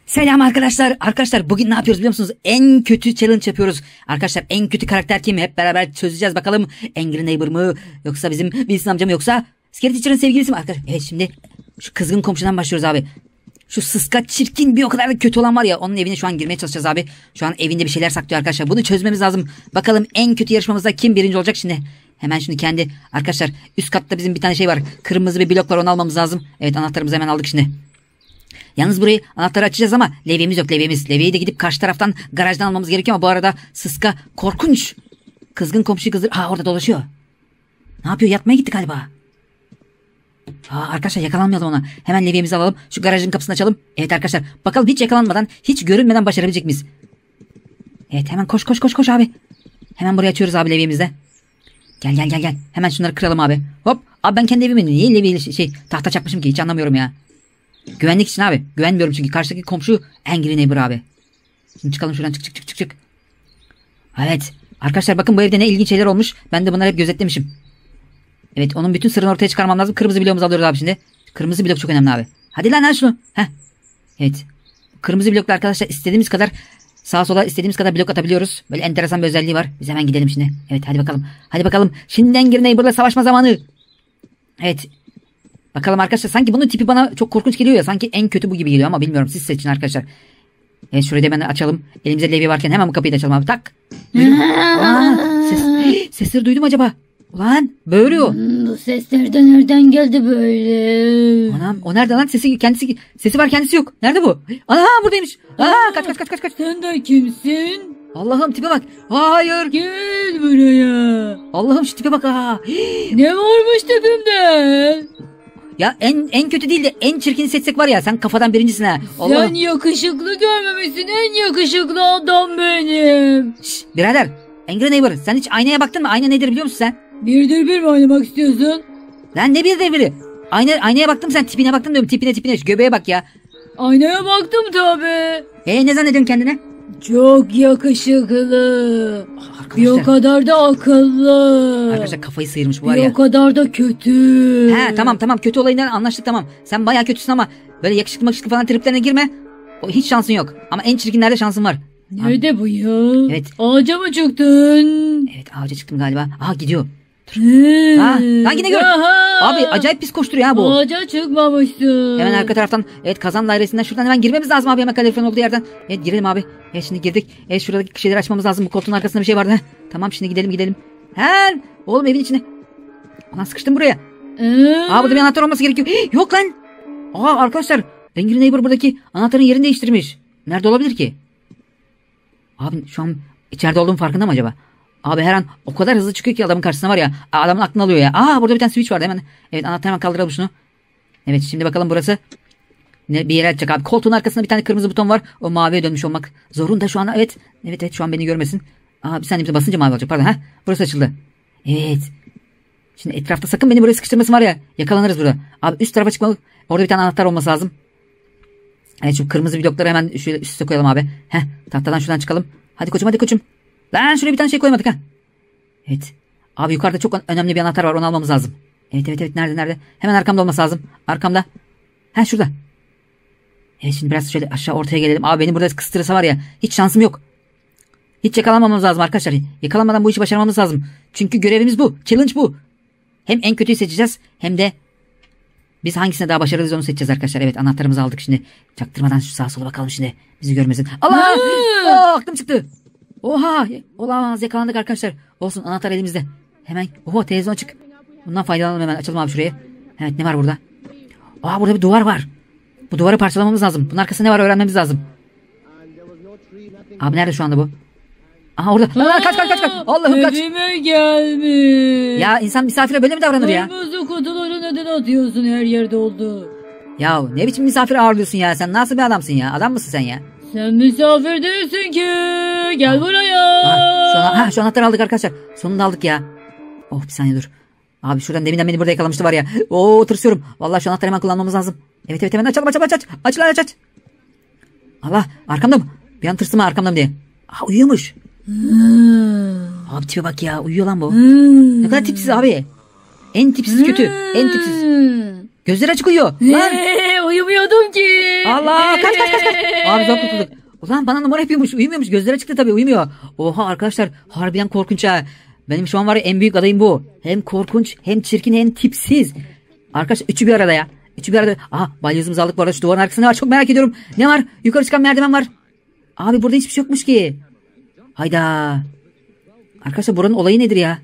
Selam arkadaşlar. Arkadaşlar bugün ne yapıyoruz biliyor musunuz? En kötü challenge yapıyoruz. Arkadaşlar en kötü karakter kim? Hep beraber çözeceğiz bakalım. Angry Neighbor mı? Yoksa bizim Wilson amca mı? Yoksa Scary Teacher'ın sevgilisi mi? Arkadaşlar evet, şimdi şu kızgın komşudan başlıyoruz abi. Şu sıska çirkin bir o kadar da kötü olan var ya, onun evine şu an girmeye çalışacağız abi. Şu an evinde bir şeyler saklıyor arkadaşlar. Bunu çözmemiz lazım. Bakalım en kötü yarışmamızda kim birinci olacak şimdi? Hemen şimdi kendi arkadaşlar üst katta bizim bir tane şey var. Kırmızı bir blok var, onu almamız lazım. Evet, anahtarımızı hemen aldık şimdi. Yalnız burayı anahtarı açacağız ama levyemiz yok, levyemiz. Levyeyi de gidip karşı taraftan garajdan almamız gerekiyor ama bu arada sıska korkunç. Kızgın komşuyu kızdır. Orada dolaşıyor. Ne yapıyor? Yatmaya gitti galiba. Arkadaşlar yakalanmayalım ona. Hemen levyemizi alalım. Şu garajın kapısını açalım. Evet arkadaşlar, bakalım hiç yakalanmadan, hiç görünmeden başarabilecek miyiz? Evet, hemen koş abi. Hemen buraya açıyoruz abi levyemizde. Gel. Hemen şunları kıralım abi. Hop. Abi ben kendi evime niye levyeyle tahta çakmışım ki, hiç anlamıyorum ya. Güvenlik için abi. Güvenmiyorum çünkü karşıdaki komşu Angry Neighbor abi. Şimdi çıkalım şuradan, çık. Evet. Arkadaşlar bakın, bu evde ne ilginç şeyler olmuş. Ben de bunları hep gözetlemişim. Evet, onun bütün sırrını ortaya çıkarmam lazım. Kırmızı bloğumuzu alıyoruz abi şimdi. Kırmızı blok çok önemli abi. Hadi lan al şunu. Evet. Kırmızı blokla arkadaşlar istediğimiz kadar sağa sola istediğimiz kadar blok atabiliyoruz. Böyle enteresan bir özelliği var. Biz hemen gidelim şimdi. Evet, hadi bakalım. Şimdi Angry Neighbor'la savaşma zamanı. Evet. Bakalım arkadaşlar, sanki bunun tipi bana çok korkunç geliyor ya. Sanki en kötü bu gibi geliyor ama bilmiyorum, siz seçin arkadaşlar. Evet, şurayı da hemen açalım. Elimizde levye varken hemen bu kapıyı da açalım abi. Tak. Sesleri duydum acaba? Ulan böğürüyor. Bu sesler de nereden geldi böyle? Anam, o nerede lan? Sesi var, kendisi yok. Nerede bu? Ana, buradaymış. Kaç. Sen de kimsin? Allah'ım, tipe bak. Hayır. Gel buraya. Allah'ım, şu tipe bak. Ne varmış tipimde? Ya en kötü değil de en çirkini seçsek var ya, sen kafadan birincisin ha. Sen yakışıklı görmemişsin, en yakışıklı adam benim. Şşş birader, Angry Neighbor, sen hiç aynaya baktın mı? Ayna nedir biliyor musun sen? Birdir bir mi oynamak istiyorsun? Lan ne birdir biri? Aynaya baktın mı sen? Tipine baktın diyorum, tipine. Şu göbeğe bak ya. Aynaya baktım tabi. Ne zannediyorsun kendine? Çok yakışıklı. Bir o kadar da akıllı. Arkadaşlar kafayı sıyırmış bu var ya. Bir o kadar da kötü. Tamam, kötü olayından anlaştık, tamam. Sen bayağı kötüsün ama böyle yakışıklı falan triplerine girme. Hiç şansın yok. Ama en çirkinlerde şansın var. Nerede bu ya? Evet. Ağaca mı çıktın? Evet, ağaca çıktım galiba. Gidiyor. Lan yine gör. Abi acayip pis koşturuyor ha bu. Ağaca çıkmamışsın. Hemen arka taraftan, evet, kazan dairesinden şuradan hemen girmemiz lazım abi, hemen kaloriferin olduğu yerden. Evet, girelim abi. Evet, şimdi girdik. Evet, şuradaki şeyleri açmamız lazım. Bu koltuğun arkasında bir şey vardı. Tamam, şimdi gidelim. Oğlum, evin içine. Ulan sıkıştım buraya. Burada bir anahtar olması gerekiyor. Yok lan. Arkadaşlar, Angry Neighbor buradaki anahtarın yerini değiştirmiş. Nerede olabilir ki? Abi şu an içeride olduğum farkında mı acaba? Abi her an o kadar hızlı çıkıyor ki adamın karşısına var ya. Adamın aklını alıyor ya. Burada bir tane switch vardı hemen. Evet, anahtarı hemen kaldıralım şunu. Evet, şimdi bakalım burası ne bir yere açacak abi. Koltuğun arkasında bir tane kırmızı buton var. O maviye dönmüş olmak zorunda şu an. Evet, şu an beni görmesin. Bir saniye, basınca mavi olacak, pardon. Burası açıldı. Evet. Şimdi etrafta sakın beni buraya sıkıştırmasın var ya. Yakalanırız burada. Abi üst tarafa çıkmalı. Orada bir tane anahtar olması lazım. Evet, şu kırmızı blokları hemen şöyle üst üste koyalım abi. Tahtadan şuradan çıkalım. Hadi koçum. Lan şuraya bir tane şey koymadık ha. Evet. Abi yukarıda çok önemli bir anahtar var, onu almamız lazım. Evet, nerede? Hemen arkamda olması lazım. Arkamda. Şurada. Evet, şimdi biraz şöyle aşağı ortaya gelelim. Abi beni burada kıstırırsa var ya, hiç şansım yok. Hiç yakalanmamamız lazım arkadaşlar. Yakalanmadan bu işi başarmamız lazım. Çünkü görevimiz bu. Challenge bu. Hem en kötüyü seçeceğiz, hem de biz hangisine daha başarılıyız onu seçeceğiz arkadaşlar. Evet, anahtarımızı aldık şimdi. Çaktırmadan şu sağa sola bakalım şimdi. Bizi görmesin. Allah! Aklım çıktı. Olamaz, yakalandık arkadaşlar. Olsun, anahtar elimizde. Hemen televizyon açık. Bundan faydalanalım, hemen açalım abi şurayı. Evet, ne var burada? Burada bir duvar var. Bu duvarı parçalamamız lazım. Bunun arkasında ne var öğrenmemiz lazım. Abi nerede şu anda bu? Orada. Kaç. Allah'ım kaç. Evime gelmiş. Ya insan misafire böyle mi davranır ya? Kırmızı kutuları neden atıyorsun, her yerde oldu. Ya ne biçim misafir ağırlıyorsun ya? Sen nasıl bir adamsın ya? Adam mısın sen ya? Sen misafir değilsin ki. Gel buraya. Şu anahtarı aldık arkadaşlar. Sonunda aldık ya. Bir saniye dur. Abi şuradan deminden beni burada yakalamıştı var ya. Tırsıyorum. Vallahi şu anahtarı hemen kullanmamız lazım. Evet, hemen açalım. Aç. Allah, arkamda mı? Bir an tırstım arkamda mı diye. Uyuyormuş. Abi tipe bak ya, uyuyor lan bu. Ne kadar tipsiz abi. En tipsiz kötü. En tipsiz. Gözleri açık uyuyor. Lan. Uyumuyordum ki. Allah kaç. Abi zor kurtulduk. Ulan bana numara yapıyormuş. Uyumuyormuş. Gözleri açıktı tabii, uyumuyor. Oha arkadaşlar, harbiden korkunç ha. Benim şu an var ya, en büyük adayım bu. Hem korkunç hem çirkin hem tipsiz. Arkadaşlar üçü bir arada ya. Üçü bir arada. Aha, balyozumuzu aldık bu arada. Şu duvarın arkasında ne var çok merak ediyorum. Ne var? Yukarı çıkan merdiven var. Abi burada hiçbir şey yokmuş ki. Hayda. Arkadaşlar buranın olayı nedir ya?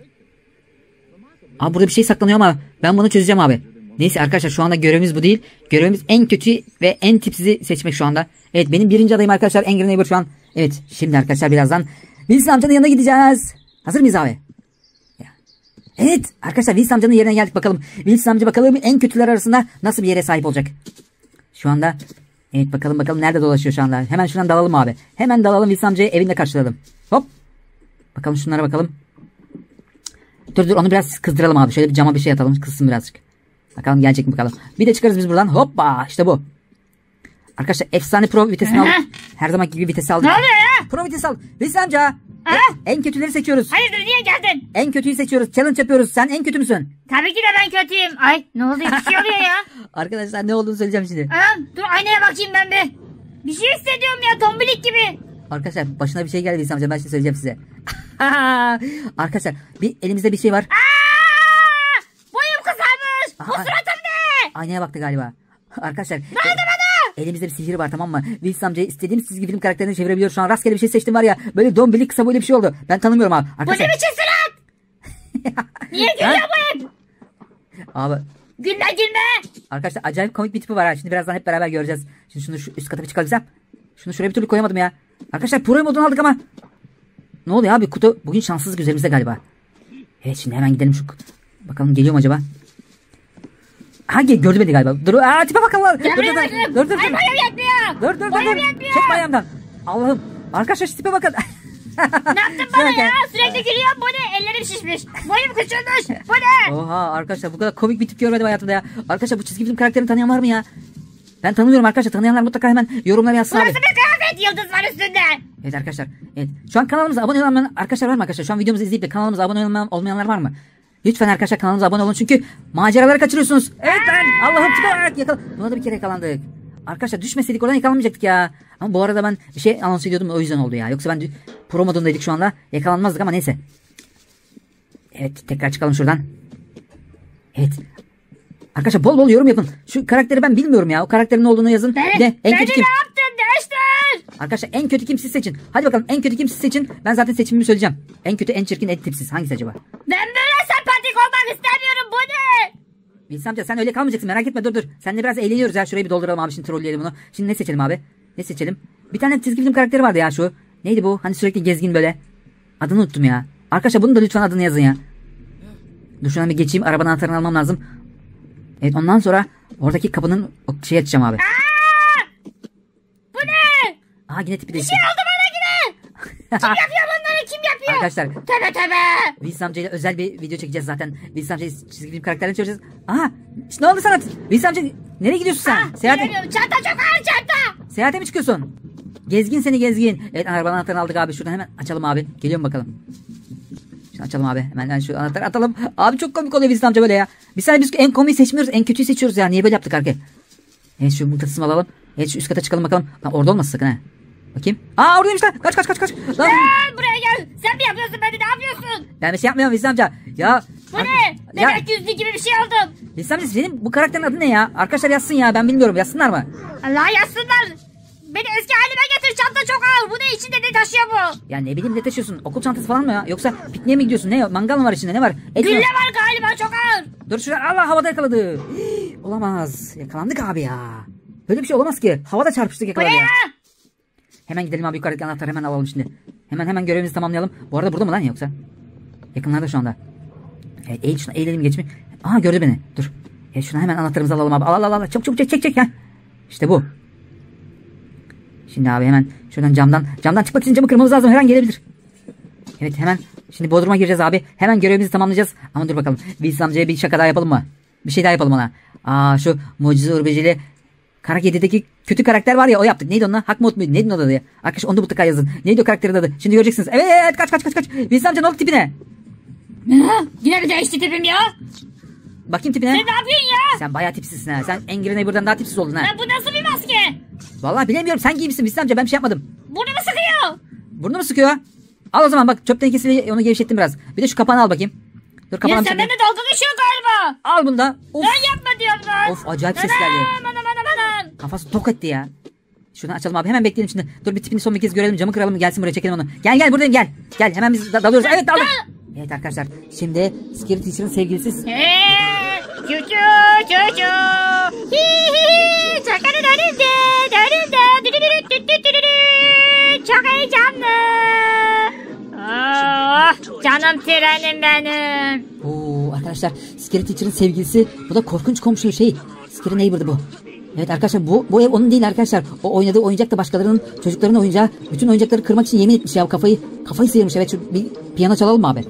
Abi burada bir şey saklanıyor ama ben bunu çözeceğim abi. Neyse arkadaşlar, şu anda görevimiz bu değil. Görevimiz en kötü ve en tipsizi seçmek şu anda. Evet, benim birinci adayım arkadaşlar, Angry Neighbor şu an. Evet, şimdi arkadaşlar birazdan Wilson amcanın yanına gideceğiz. Hazır mıyız abi? Evet arkadaşlar, Wilson amcanın yerine geldik bakalım. Wilson amca bakalım en kötüler arasında nasıl bir yere sahip olacak. Şu anda evet, bakalım nerede dolaşıyor şu anda. Hemen şuradan dalalım abi. Hemen dalalım, Wilson amcayı evinde karşılayalım. Hop. Bakalım şunlara bakalım. Dur onu biraz kızdıralım abi. Şöyle bir cama bir şey atalım, kızsın birazcık. Bakalım gelecek mi bakalım. Bir de çıkarız biz buradan. Hoppa, işte bu. Arkadaşlar efsane pro vitesini aldık. Her zamanki gibi vitesi aldık. Ne oluyor ya? Pro vitesi al. Wilson amca. En kötüleri seçiyoruz. Hayırdır, niye geldin? En kötüyü seçiyoruz. Challenge yapıyoruz. Sen en kötü müsün? Tabii ki de ben kötüyüm. Ay ne oluyor? Bir şey oluyor ya. Arkadaşlar ne olduğunu söyleyeceğim şimdi. Anam dur, aynaya bakayım ben bir. Bir şey hissediyorum ya, tombilik gibi. Arkadaşlar başına bir şey geldi Wilson amca, ben şimdi söyleyeceğim size. Arkadaşlar elimizde bir şey var. Boyum kısalmış. Bu suratım ne? Aynaya baktı galiba. Arkadaşlar. Ne oldu bana? Elimizde bir sihir var, tamam mı? Wilson amcayı istediğimiz çizgi film karakterini çevirebiliyoruz. Şu an rastgele bir şey seçtim var ya. Böyle dombilik kısa boylu bir şey oldu. Ben tanımıyorum abi. Arkadaşlar. Bu ne biçim surat? Niye gülüyor bu hep? Abi. Gülme. Arkadaşlar acayip komik bir tipi var ha. Şimdi birazdan hep beraber göreceğiz. Şimdi şunu şu üst kata bir çıkaracağım. Şunu şuraya bir türlü koyamadım ya. Arkadaşlar pro modunu aldık ama. Ne oluyor abi, kutu bugün şanssızlık üzerimizde galiba. Evet, şimdi hemen gidelim şu. Bakalım geliyor mu acaba? Gördü beni galiba. Dur, tipe bakalım. Dur. Ay boyum yetmiyor. Dur. Boyum yetmiyor. Çekme ayağımdan. Allah'ım. Arkadaşlar şu tipe bakın. Ne yaptın bana ya? Sürekli gülüyorum. Bu ne? Ellerim şişmiş. Boyum küçülmüş. Bu ne? Oha arkadaşlar, bu kadar komik bir tip görmedim hayatımda ya. Arkadaşlar bu çizgi film karakterini tanıyan var mı ya? Ben tanımıyorum arkadaşlar. Tanıyanlar mutlaka hemen yorumlara yazsın abi. Burası bir kıyafet, yıldız var üstünde. Evet arkadaşlar. Evet. Şu an kanalımıza abone olmayan arkadaşlar var mı arkadaşlar? Şu an videomuzu izleyip de kanalımıza abone olmayanlar var mı? Lütfen arkadaşlar kanalımıza abone olun çünkü maceraları kaçırıyorsunuz. Evet ben Allah'ım çıkarak buna da bir kere yakalandık. Arkadaşlar düşmeseydik oradan yakalanmayacaktık ya. Ama bu arada ben bir şey anons ediyordum, o yüzden oldu ya. Yoksa ben pro modundaydık şu anda. Yakalanmazdık ama neyse. Evet, tekrar çıkalım şuradan. Evet. Arkadaşlar bol bol yorum yapın. Şu karakteri ben bilmiyorum ya. O karakterin ne olduğunu yazın. Beni ne yaptın? Değiştir. Arkadaşlar en kötü kim, siz seçin. Hadi bakalım en kötü kim, siz seçin. Ben zaten seçimimi söyleyeceğim. En kötü, en çirkin, en tipsiz. Hangisi acaba? Ben böyle sempatik olmak istemiyorum. Bu ne? Wilson amca sen öyle kalmayacaksın, merak etme, dur. Seninle biraz eğleniyoruz ya, şurayı bir dolduralım abi, şimdi trolleyelim bunu. Şimdi ne seçelim abi? Ne seçelim? Bir tane çizgi film karakteri vardı ya şu. Neydi bu? Hani sürekli gezgin böyle. Adını unuttum ya. Arkadaşlar bunun da lütfen adını yazın ya. Dur şuradan bir geçeyim, arabanın anahtarını almam lazım. Evet, ondan sonra oradaki kapının şeyi açacağım abi. Bu ne? Yine tipi Bir değişti. şey oldu bana yine. Kim yapıyor bunları? Kim yapıyor? Arkadaşlar. Tövbe. Wilson amca ile özel bir video çekeceğiz zaten. Wilson amcayı çizgi film karakterlerini çevireceğiz. İşte ne oldu sana? Wilson amca nereye gidiyorsun sen? Bilmiyorum. Çanta çok ağır, çanta. Seyahate mi çıkıyorsun? Gezgin seni gezgin. Evet, arabanın anahtarını aldık abi. Şuradan hemen açalım abi. Geliyor mu bakalım? Şunu açalım abi. Hemen şu anahtarı atalım. Abi çok komik oluyor Wilson amca böyle ya. Biz en komiği seçmiyoruz. En kötüyü seçiyoruz ya. Niye böyle yaptık arkadaşlar? Evet, şu mıknatısımı alalım. Evet, şu üst kata çıkalım bakalım. Lan orada olmasın sakın ha. Bakayım. Oradaymış lan. Kaç. Lan. Buraya gel. Sen mi yapıyorsun, beni ne yapıyorsun? Ben bir şey yapmıyorum Wilson amca. Ya. Bu ne? Demek yüzlü gibi bir şey oldum. Wilson amca senin bu karakterin adı ne ya? Arkadaşlar yazsın ya, ben bilmiyorum. Yazsınlar mı? Allah yazsınlar. Beni eski halime getir, çanta çok ağır. Bu ne, içinde ne taşıyor bu? Ya ne bileyim, ne taşıyorsun? Okul çantası falan mı ya? Yoksa pikniğe mi gidiyorsun? Ne? Mangal mı var içinde? Ne var? Gülle var galiba, çok ağır. Dur şuraya. Allah, havada yakaladı. Olamaz. Yakalandık abi ya. Böyle bir şey olamaz ki. Havada çarpıştık, yakaladı ya. Hemen gidelim abi, yukarıdaki anahtarı hemen alalım şimdi. Hemen görevimizi tamamlayalım. Bu arada burada mı lan yoksa? Yakınlarda şu anda. Evet, şuna eğilelim, geçme. Gördü beni. Dur. Şuna hemen anahtarımızı alalım abi. Al. Çabuk çek. İşte bu. Şimdi abi hemen şuradan camdan çıkmak için camı kırmamız lazım. Her an gelebilir. Evet, hemen şimdi Bodrum'a gireceğiz abi. Hemen görevimizi tamamlayacağız. Ama dur bakalım. Wilson amcaya bir şaka daha yapalım mı? Bir şey daha yapalım ona. Şu Mucize Uğur Böceği'yle Kara Kedi'deki kötü karakter var ya, o yaptık. Neydi onun? Hakmut muydu? Neydi onun adı ya? Arkadaşlar onu da mutlaka yazın. Neydi o karakterin adı? Şimdi göreceksiniz. Evet, kaç. Wilson amca ne oldu tipine? Yine bir değişti tipim ya. Bakayım tipine. Sen ne yapıyorsun ya? Sen bayağı tipsizsin ha. Sen Angry Neighbor'dan daha tipsiz oldun ha. Lan bu nasıl bir maske? Vallahi bilemiyorum. Sen giymişsin Hüsnü amca. Ben bir şey yapmadım. Burnumu sıkıyor. Burnu mu sıkıyor? Al o zaman bak çöp tenekesiyle onu gevşettim biraz. Bir de şu kapağını al bakayım. Dur Ya kapağını sen benimle dalga geçiyorsun galiba. Al bunu da. Of. Ben yapma diyorum lan. Of acayip ses geldi. Aman. Kafası tok etti ya. Şuradan açalım abi. Hemen bekleyelim şimdi. Dur bir tipini son bir kez görelim. Camı kıralım. Gelsin buraya çekelim onu. Gel buradayım gel. Gel hemen biz dalıyoruz. Evet daldık. Evet arkadaşlar. Şimdi Scary Teacher'ın sevgilisi. Çuçu. Hihi. Çakanın önünde. Çok heyecanlı. Oh, canım trenim benim. Oo arkadaşlar. Scary Teacher'ın sevgilisi. Bu da korkunç komşu şey. Scary Neighbor'dı bu. Evet arkadaşlar bu ev onun değil arkadaşlar. O oynadığı oyuncak da başkalarının çocuklarının oyuncağı. Bütün oyuncakları kırmak için yemin etmiş ya. Kafayı sıyırmış. Evet şu bir piyano çalalım mı abi?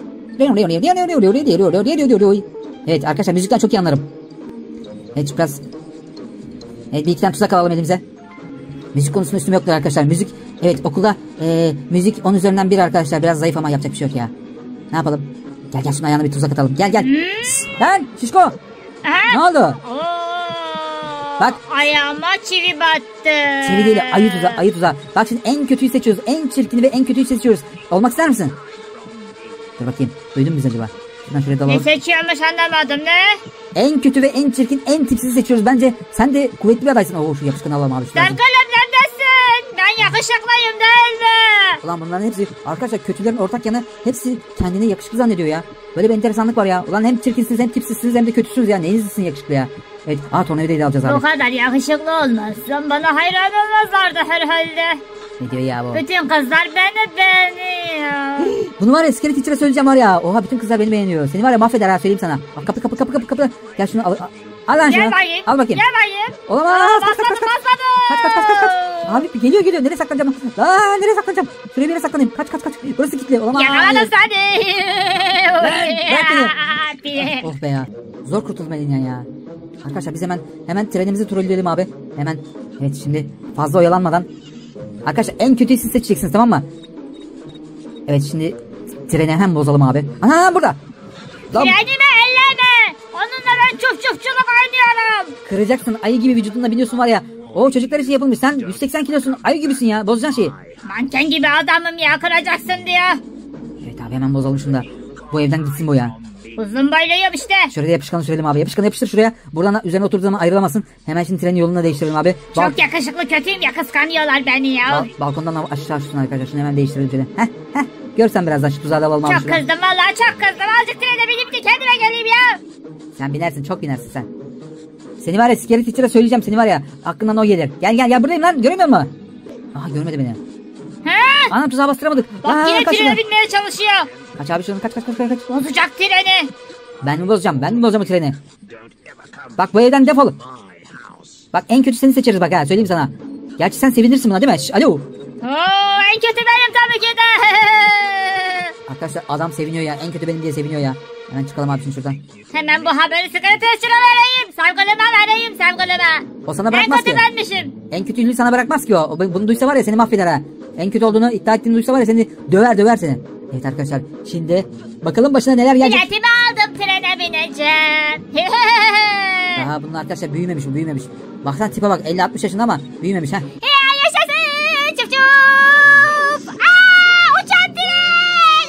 Evet arkadaşlar müzikten çok iyi anlarım. Evet biraz. Evet bir iki tane tuzak alalım elimize. Müzik konusunda üstüm yoktur arkadaşlar. Müzik evet okulda müzik 10 üzerinden 1 arkadaşlar. Biraz zayıf ama yapacak bir şey yok ya. Ne yapalım? Gel şunun ayağına bir tuzak atalım. Gel. Lan şişko. Ne oldu? Bak. Ayağıma çivi battı. Çivi değil ayı tuzağı. Bak şimdi en kötüyü seçiyoruz. En çirkini ve en kötüyü seçiyoruz. Olmak ister misin? Dur bakayım. Duydun mu biz acaba? Ne seçiyormuş anlamadım ne? En kötü ve en çirkin en tipsizi seçiyoruz. Bence sen de kuvvetli bir adaysın. Oo şu yapışkanı alalım abi. Sen kalemlerdesin. Ben yakışıklıyım değil mi? Ulan bunların hepsi arkadaşlar kötülerin ortak yanı hepsi kendine yakışıklı zannediyor ya. Böyle bir enteresanlık var ya. Ulan hem çirkinsiniz hem tipsizsiniz hem de kötüsünüz ya. Neyinizsin yakışıklı ya. Evet. Tornavidayı da alacağız abi. Bu kadar yakışıklı olmazsan bana hayran olmazlardı herhalde. Ne diyor ya bu? Bütün kızlar beni beğeniyor. Bunu var ya Scary Teacher'a söyleyeceğim var ya. Oha bütün kızlar beni beğeniyor. Seni var ya mahveder ha söyleyeyim sana. Bak kapı. Gel şunu al. Al lan şunu. Gel bakayım. Al bakayım. Gel bakayım. Olamaz. Basmadım. Kaç. Abi geliyor. Nereye saklanacağım? Nereye saklanacağım? Şuraya bir yere saklanayım. Kaç. Burası kilitli. Olamaz. Yakaladım seni. Bırak beni. Oh be ya. Zor kurtuldum elinden ya. Arkadaşlar biz hemen trenimizi trolleyelim abi. Hemen. Evet şimdi fazla oyalanmadan. Arkadaşlar en kötüyü siz seçeceksiniz tamam mı? Evet şimdi treni hemen bozalım abi. Ana burada. Trenimi elleme. Onunla ben çufçufçuluk oynuyorum. Kıracaksın ayı gibi vücudunda biliyorsun var ya. O çocuklar için yapılmış. Sen 180 kilosun ayı gibisin ya. Bozacaksın şeyi. Manken gibi adamım ya kıracaksın diyor. Evet abi hemen bozalım şunu da. Bu evden gitsin bu ya. Uzun boyluyum işte. Şöyle yapışkanı sürelim abi. Yapışkanı yapıştır şuraya. Buradan üzerine oturduğu zaman ayrılamasın. Hemen şimdi trenin yolunu değiştirelim abi. Çok yakışıklı kötüyüm ya kıskanıyorlar beni ya. Balkondan aşağı şunu arkadaşlar. Şunu hemen değiştirelim şöyle. Heh. Görsen birazdan şu tuzağı da alalım abi. Çok kızdım vallahi çok kızdım. Azıcık trene binip de kendime geleyim ya. Sen binersin çok binersin sen. Seni var ya Scary Teacher'a söyleyeceğim seni var ya. Aklından o gelir. Gel buradayım lan göremiyor musun? Aha görmedi beni. He? Anam tuzağa bastıramadık. Bak yine trene binmeye çalışıyor. Kaç abi şunu kaç. Bozacak treni. Ben mi bozacağım o treni? Bak bu evden defol. Bak en kötü seni seçeriz bak ha söyleyeyim sana. Gerçi sen sevinirsin buna değil mi? Alo. Oo, en kötü benim tabii ki de. Arkadaşlar adam seviniyor ya. En kötü benim diye seviniyor ya. Hemen çıkalım abi şimdi şuradan. Hemen bu haberi Scary Teacher'a vereyim. Sevgilime. O sana bırakmaz en kötü ki. benmişim. En kötü ünlü sana bırakmaz ki o. Bunu duysa var ya seni mahveder ha. En kötü olduğunu iddia ettiğini duysa var ya seni döver seni. Evet arkadaşlar şimdi bakalım başına neler gelecek. Biletimi aldım trene bineceğim. Daha bunun arkadaşlar büyümemiş. Baksana tipe bak 50-60 yaşında ama büyümemiş ha. Yaşasın çuf çuf. Uçan tren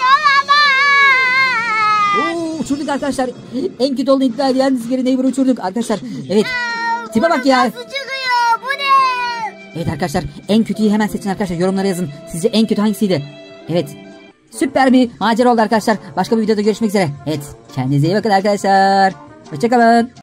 olamaz. Uçurduk arkadaşlar. En kötü olduğunu iddia eden Scary Neighbor'ı uçurduk arkadaşlar. Evet. Tipe bak ya. Nasıl çıkıyor bu ne? Evet arkadaşlar en kötüyü hemen seçin arkadaşlar. Yorumlara yazın. Sizce en kötü hangisiydi? Evet. Süper bir macera oldu arkadaşlar. Başka bir videoda görüşmek üzere. Evet. Kendinize iyi bakın arkadaşlar. Hoşçakalın.